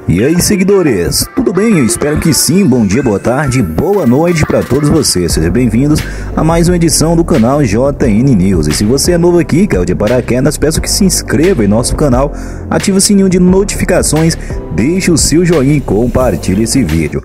E aí, seguidores, tudo bem? Eu espero que sim. Bom dia, boa tarde, boa noite para todos vocês. Sejam bem-vindos a mais uma edição do canal JN News. E se você é novo aqui, caiu de paraquedas, peço que se inscreva em nosso canal, ative o sininho de notificações, deixe o seu joinha e compartilhe esse vídeo.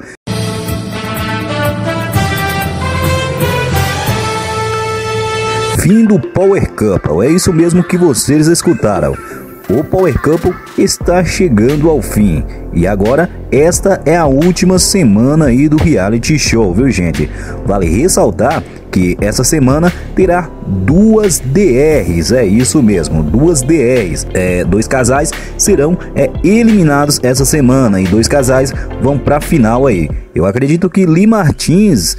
Fim do Power Couple, é isso mesmo que vocês escutaram. O Power Couple está chegando ao fim. E agora, esta é a última semana aí do reality show, viu, gente? Vale ressaltar que essa semana terá duas DRs, é isso mesmo, duas DRs. Dois casais serão eliminados essa semana e dois casais vão pra final aí. Eu acredito que Lee Martins,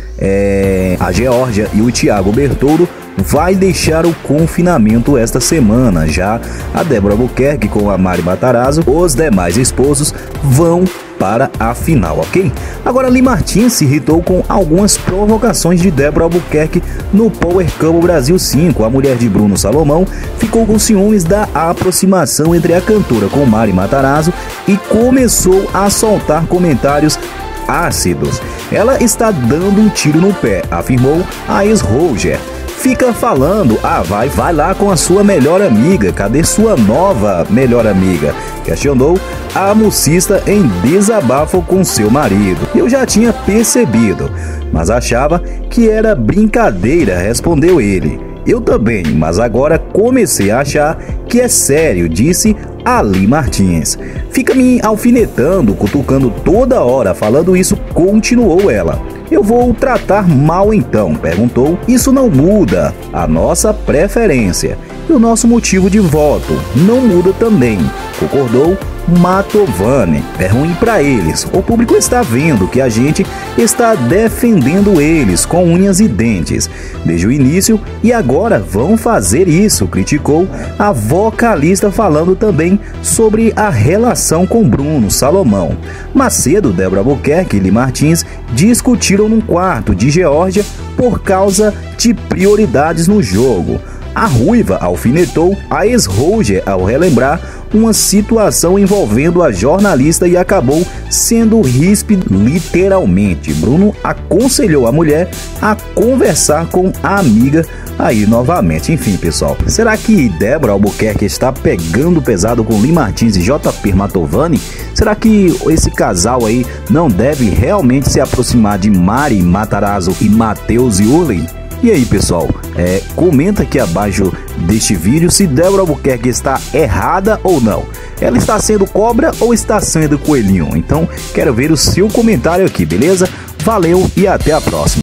a Georgia e o Thiago Bertoldo vai deixar o confinamento esta semana. Já a Débora Albuquerque com a Mari Matarazzo, os demais esposos vão para a final, ok? Agora, Lee Martins se irritou com algumas provocações de Débora Albuquerque no Power Couple Brasil 5. A mulher de Bruno Salomão ficou com ciúmes da aproximação entre a cantora com Mari Matarazzo e começou a soltar comentários ácidos. Ela está dando um tiro no pé, afirmou a ex-Roger. Fica falando, vai lá com a sua melhor amiga, cadê sua nova melhor amiga? Questionou a musicista em desabafo com seu marido. Eu já tinha percebido, mas achava que era brincadeira, respondeu ele. Eu também, mas agora comecei a achar que é sério, disse a Lee Martins. Fica me alfinetando, cutucando toda hora, falando isso, continuou ela. Eu vou tratar mal então? Perguntou. Isso não muda a nossa preferência e o nosso motivo de voto não muda também, concordou Matovani. É ruim para eles. O público está vendo que a gente está defendendo eles com unhas e dentes desde o início e agora vão fazer isso, criticou a vocalista, falando também sobre a relação com Bruno Salomão. Macedo, Débora Albuquerque e Lee Martins discutiram num quarto de Geórgia por causa de prioridades no jogo. A ruiva alfinetou a ex-Roger ao relembrar uma situação envolvendo a jornalista e acabou sendo ríspido literalmente. Bruno aconselhou a mulher a conversar com a amiga aí novamente. Enfim, pessoal, será que Débora Albuquerque está pegando pesado com Lee Martins e JP Matovani? Será que esse casal aí não deve realmente se aproximar de Mari Matarazzo e Matheus Yurley? E aí, pessoal, comenta aqui abaixo deste vídeo se Débora Albuquerque está errada ou não. Ela está sendo cobra ou está sendo coelhinho? Então, quero ver o seu comentário aqui, beleza? Valeu e até a próxima.